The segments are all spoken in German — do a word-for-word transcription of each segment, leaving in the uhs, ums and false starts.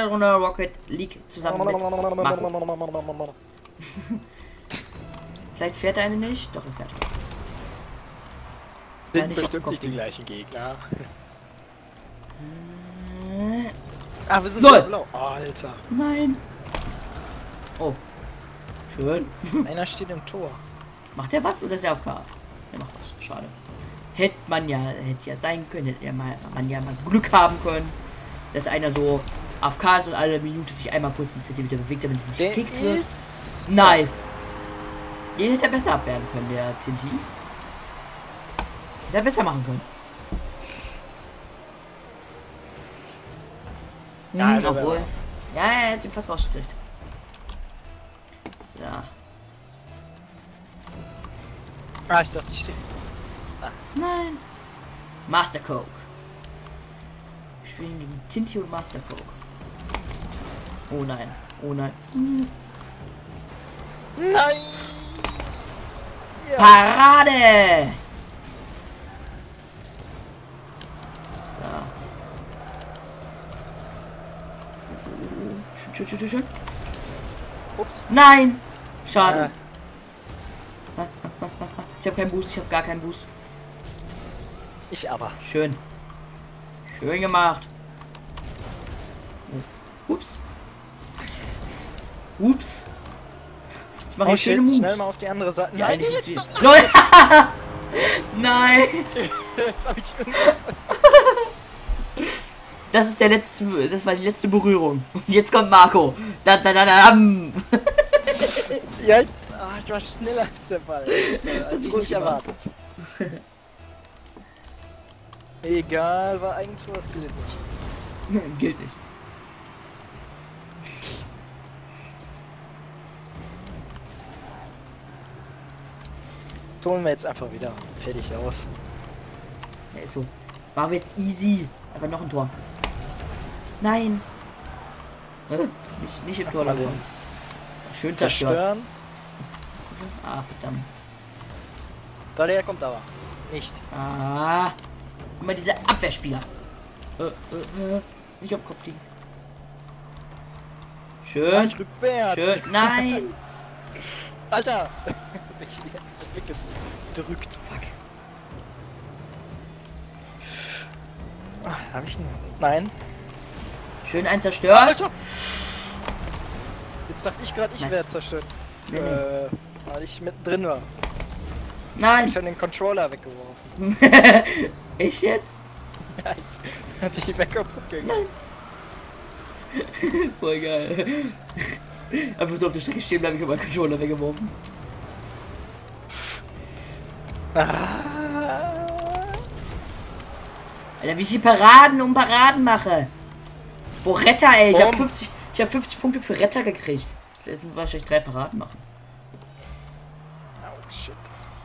Runde Rocket League zusammen mit Marco. Vielleicht fährt er eine nicht? Doch, er fährt. Sind nicht bestimmt nicht die gleichen Gegner. Ah, wir sind Lol. blau. Oh, Alter. Nein. Oh. Schön. Einer steht im Tor. Macht er was oder ist er auf K? Er macht was. Schade. Hätte man ja, hätte ja sein können, hätte ja mal, man ja mal Glück haben können, dass einer so A F K ist und alle Minute sich einmal kurz ein City wieder bewegt, damit es nicht gekickt wird. Nice. Den hätte er besser abwehren können, der Tinti. Hätte er besser machen können. Ja, Hm, obwohl. Ja, er hat ihn fast rausgekriegt. So. Ah, ich dachte, ich stehe. Ah. Nein. Master Coke. Wir spielen gegen Tinti und Master Coke. Oh nein. Oh nein. Hm. Nein! Ja. Parade! So. Schön, schön, schön, schön. Ups. Nein! Schade. Äh. Ich habe keinen Boost, ich habe gar keinen Boost. Ich aber. Schön. Schön gemacht. Oh. Ups. Ups. Ich mache Oh, hier schöne shit, Moves. schnell mal auf die andere Seite. Die Nein, eine jetzt die- doch. LOL. Nice. Jetzt hab ich Das ist der letzte, das war die letzte Berührung. Und jetzt kommt Marco. Da, da, da, da, dam. Ja, ich, ah, ich war schneller als der Ball. Das, war, Das ist ich gut nicht gemacht. erwartet. Egal, war eigentlich nur das gilt nicht. Gilt nicht. Das holen wir jetzt einfach wieder. Fertig aus. Ja, ist so. Machen wir jetzt easy. Aber noch ein Tor. Nein. Äh, nicht, nicht im Lass Tor mal laufen. den Schön zerstört. zerstören. Ah, verdammt. Da der kommt aber. Nicht. Ah. Immer diese Abwehrspieler. Äh, äh, äh. Nicht auf den Kopf liegen. Schön. Nicht rückwärts. Schön. Nein. Alter! Ich bin jetzt weggedrückt. Fuck. Ah, hab ich ihn? Nein. Schön ein zerstört. Alter! Jetzt dachte ich gerade, ich Nice. werde zerstört. Nee, nee. Äh, weil ich mittendrin war. Nein. Ich habe den Controller weggeworfen. Ich jetzt? Ja, ich hatte die weg kaputt gegangen. Voll geil. Einfach so auf der Strecke stehen bleiben, ich habe meinen Controller weggeworfen. Ah. Alter, wie ich die Paraden um Paraden mache. Boah, Retter, ey. Ich habe Warum? fünfzig, ich hab fünfzig Punkte für Retter gekriegt. Das sind wahrscheinlich drei Paraden machen. Oh shit.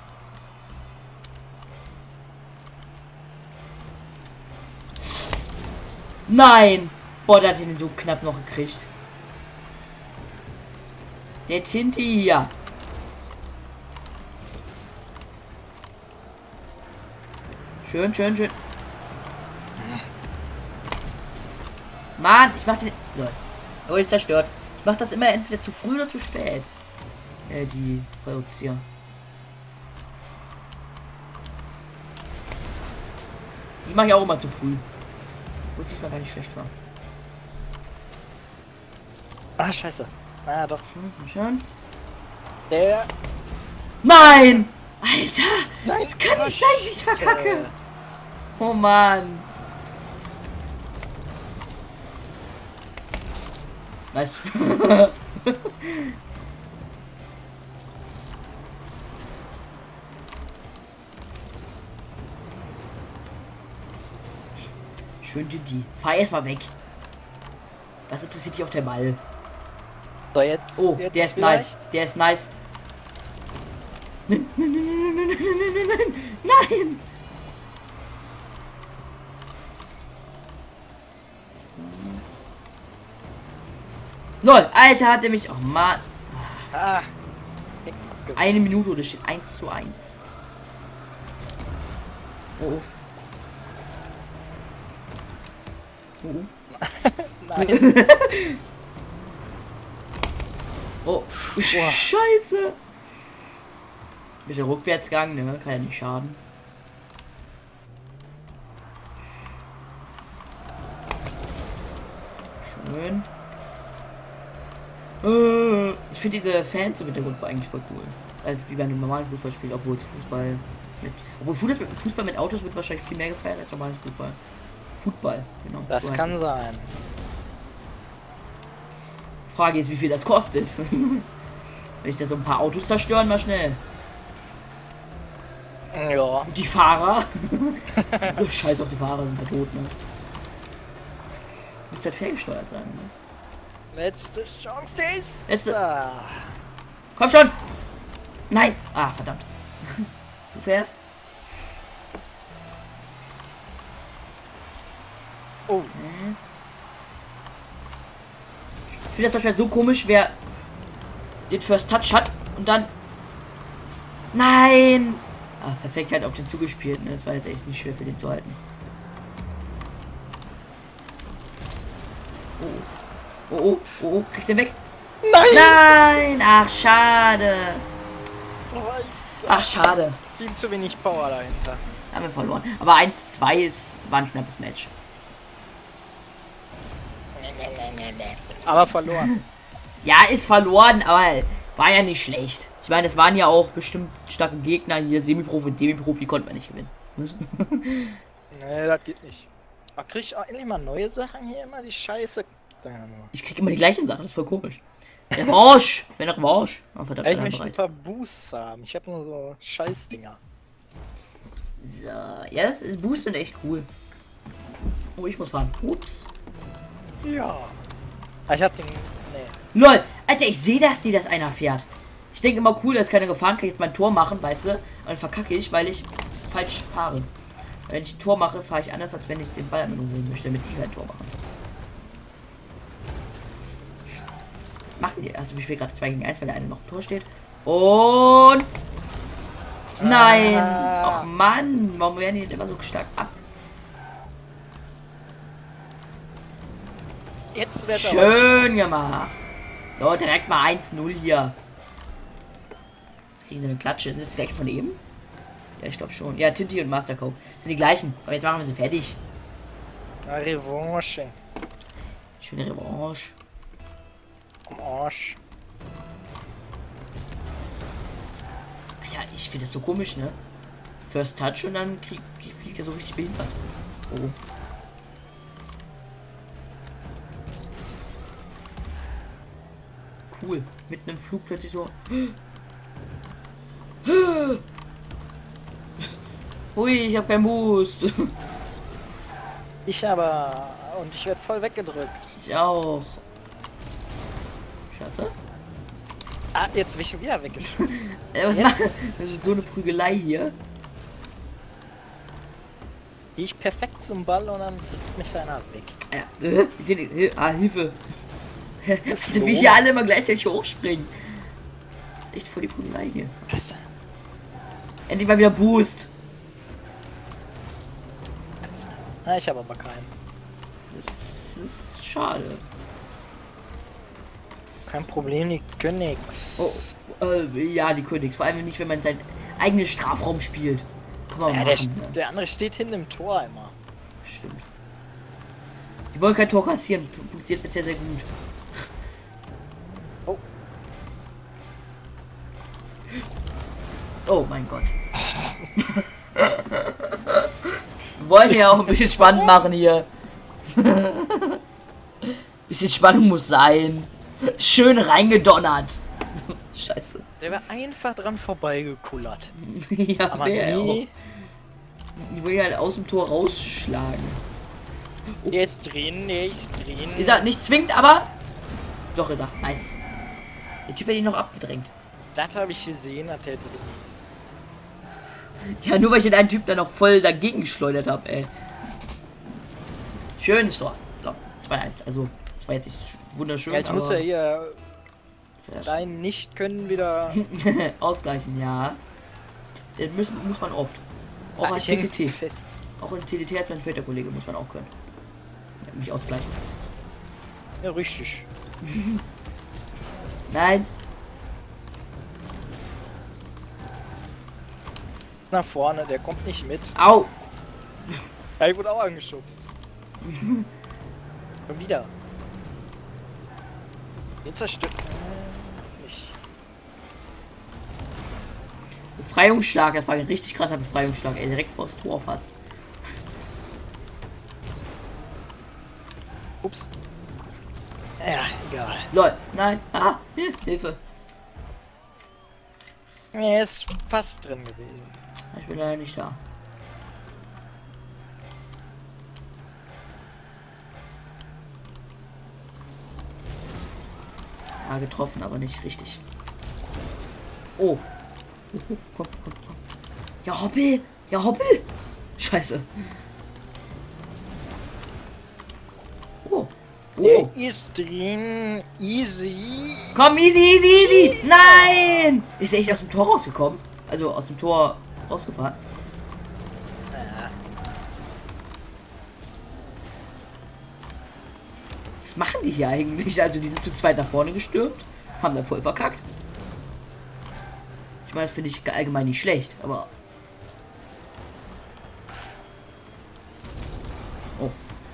Nein! Boah, der hat ihn so knapp noch gekriegt. Der Tinti hier. Schön, schön, schön. Mann, ich mach den. Lol. Er wurde zerstört. Ich mach das immer entweder zu früh oder zu spät. Äh, die Fallrückzieher. Die mache ich auch immer zu früh. Wo es diesmal gar nicht schlecht war. Ah, scheiße. Ah, doch. Schön, schön. Der. Nein! Alter! Nein, Das kann nicht sein, wie ich verkacke! Äh, Oh Mann! Nice. Schön die. Fahr erstmal weg. Was interessiert dich auch der Ball? So, jetzt. Oh, jetzt der ist vielleicht. nice. Der ist nice. Nein, nein, nein, nein, nein, nein, nein, nein, nein! Lol, Alter, hat er mich. Oh Mann. Ah. Eine Minute oder steht eins zu eins. Oh. Oh. Oh. Nein. Oh, Scheiße. Bisschen Rückwärtsgang, ne? Kann ja nicht schaden. Schön. Äh, ich finde diese Fans im Hintergrund eigentlich voll cool. Also wie bei einem normalen Fußballspiel, obwohl es Fußball mit. Obwohl Fußball, Fußball mit Autos wird wahrscheinlich viel mehr gefeiert als normales Fußball. Fußball, genau. Das so kann es. sein. Frage ist, wie viel das kostet. Wenn ich da so ein paar Autos zerstören, mal schnell. Ja. Und die Fahrer. Oh, Scheiß auf die Fahrer sind ja tot, ne? Muss halt fairgesteuert sein, ne? Letzte Chance, die ist. Letzte. Ah. Komm schon! Nein! Ah, verdammt. Du fährst? Oh. Okay. Ich finde das beispielsweise so komisch, wer den First Touch hat und dann. Nein! Ah, perfekt halt auf den zugespielt, ne? Das war jetzt echt nicht schwer für den zu halten. Oh. Oh, oh, oh, oh. Kriegst du den weg? Nein! Nein! Ach, schade. Ach, schade. Viel zu wenig Power dahinter. Haben wir verloren. Aber eins zwei ist, war ein knappes Match. Aber verloren. Ja, ist verloren, aber war ja nicht schlecht. Ich meine, es waren ja auch bestimmt starke Gegner hier. Semi-Profi und Demi-Profi konnte man nicht gewinnen. Nee, das geht nicht. Ach, krieg ich auch endlich mal neue Sachen hier immer? Die Scheiße. Ich krieg immer die gleichen Sachen, das ist voll komisch. Revanche! Ich bin nach Revanche. Oh, verdammt, Ich bin möchte bereit. ein paar Boosts haben. Ich habe nur so Scheißdinger. So, ja, das ist Boost sind echt cool. Oh, ich muss fahren. Ups. Ja. Ah, ich hab den. Nee. Lol, Alter, ich sehe das, die das einer fährt. Ich denke immer cool, dass keiner gefahren kann, jetzt mein Tor machen, weißt du? Und dann verkacke ich, weil ich falsch fahre. Wenn ich ein Tor mache, fahre ich anders, als wenn ich den Ball nur holen möchte, damit die kein Tor machen. Machen die. Also wir spielen gerade zwei gegen eins, weil der eine noch im Tor steht. Und. Nein! Ah. Ach Mann, warum werden die denn immer so stark ab? Jetzt wird Schön gemacht. So, direkt mal eins null hier. Jetzt kriegen sie eine Klatsche. Ist das die gleiche von eben? Ja, ich glaube schon. Ja, Tinti und Master Coke sind die gleichen. Aber jetzt machen wir sie fertig. Na, Revanche. Schöne Revanche. Am Arsch. Alter, ich finde das so komisch, ne? First Touch und dann krieg, fliegt er so richtig behindert. Oh. Cool. Mitten im Flug plötzlich so. Hui, ich habe keinen Boost. Ich aber. Und ich werde voll weggedrückt. Ich auch. Scheiße. Ah, jetzt bin ich schon wieder weggeschossen. Äh, was Jetzt. macht das? Das ist so eine Prügelei hier. Gehe ich perfekt zum Ball und dann drückt mich einer weg. Ja, äh, ich sehe die. Ah, Hilfe. Alter, wie hier alle immer gleichzeitig hochspringen. Das ist echt voll die Prügelei hier. Scheiße. Endlich mal wieder Boost. Ah, ich habe aber keinen. Das ist schade. Kein Problem, die können nix. Oh, äh, ja, die Königs. Vor allem nicht, wenn man seinen eigenen Strafraum spielt. Kann man Ja, der, machen, ne? der andere steht hinten im Tor immer. Stimmt. Die wollen kein Tor kassieren. Funktioniert bisher sehr gut. Oh. Oh mein Gott. Wir wollen ja auch ein bisschen spannend machen hier. Bisschen Spannung muss sein. Schön reingedonnert. Scheiße. Der wäre einfach dran vorbeigekullert. Ja, Aber wär nee. auch. Die wollen ja halt aus dem Tor rausschlagen. Oh. Der ist drin, der ist drin. Ist er nicht zwingend, aber. Doch, ist er. Nice. Der Typ hat ihn noch abgedrängt. Das habe ich gesehen, dass der drin ist. Ja, nur weil ich den einen Typ da noch voll dagegen geschleudert habe, ey. Schönes Tor. So, zwei eins. Also, das war jetzt nicht wunderschön. Ja, ich muss ja hier Sehr dein Nicht-Können wieder. ausgleichen, ja. Das muss, muss man oft. Auch Ah, als ich häng T T T. fest. Auch in T T T als mein vierter Kollege muss man auch können. Ja, mich ausgleichen. Ja, richtig. Nein. Nach vorne, der kommt nicht mit. Au. Ja, ich wurde auch angeschubst. Schon wieder. Den zerstört. Äh, nicht. Befreiungsschlag, das war ein richtig krasser Befreiungsschlag, ey, direkt vors Tor fast. Ups. Ja, egal. Lol, nein, ah, Hilfe. Er ist fast drin gewesen. Ich bin leider nicht da. Ja, getroffen, aber nicht richtig. Oh. Komm, komm, komm. Ja, Hoppel! Ja, Hoppel! Scheiße. Oh. Oh. Der ist drin. Easy. Komm, easy, easy, easy! Nein! Ist er echt aus dem Tor rausgekommen? Also aus dem Tor rausgefahren? Ja. Was machen die hier eigentlich? Also die sind zu zweit nach vorne gestürmt, haben dann voll verkackt. Ich meine, das finde ich allgemein nicht schlecht, aber... Oh.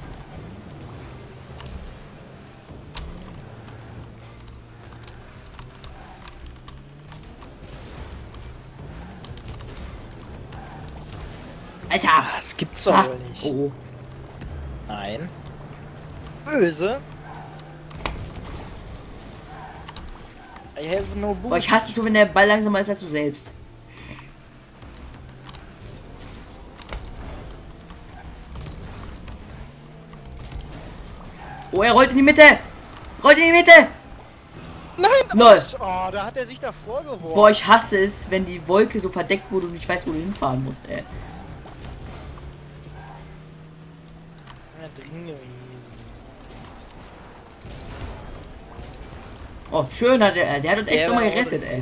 Alter! Das gibt's doch Ah. wohl nicht. Oh, oh. Nein. Böse. I have no Boah, boost. ich hasse es so, wenn der Ball langsamer ist als du selbst. Oh, er rollt in die Mitte! Rollt in die Mitte! Nein! Lol. Oh, da hat er sich davor geworfen. Boah, ich hasse es, wenn die Wolke so verdeckt wurde und ich weiß, wo du hinfahren musst, ey. Ja, drin gewesen. Oh, schön hat er. Der hat uns echt Der nochmal war auch gerettet, drin ey.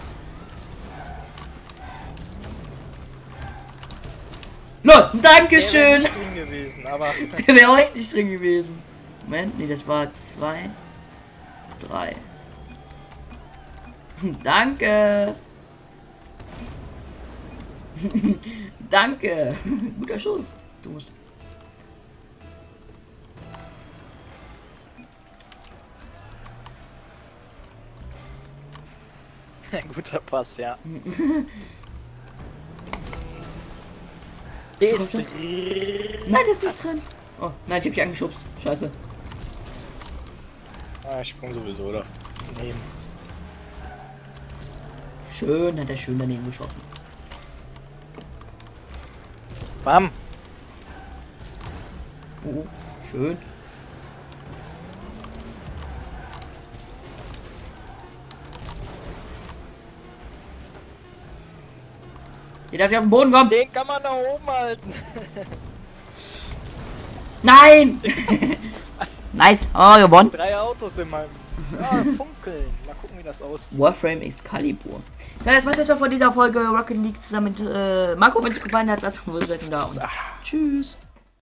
Lol, Der wäre Dankeschön! nicht drin gewesen, aber Der wäre auch echt nicht drin gewesen. Moment, nee, das war zwei, drei. Danke! Danke! Guter Schuss. Du musst. guter Pass, ja. Der ist Komm drin. Nein, der ist nicht Fast. drin. Oh, nein, ich hab dich angeschubst. Scheiße. Ah, ich sprung sowieso, oder? Nehmen. Schön, hat er schön daneben geschossen. Bam. Oh, schön. Der darf ja auf den Boden kommen. Den kann man nach oben halten. Nein! Nice, oh, gewonnen. Drei Autos in meinem. Ah, funkeln. Mal gucken, wie das aussieht. Warframe Excalibur. Ja, das war's jetzt mal von dieser Folge Rocket League zusammen mit äh, Marco. Wenn es euch gefallen hat, lasst uns ein Like da und tschüss.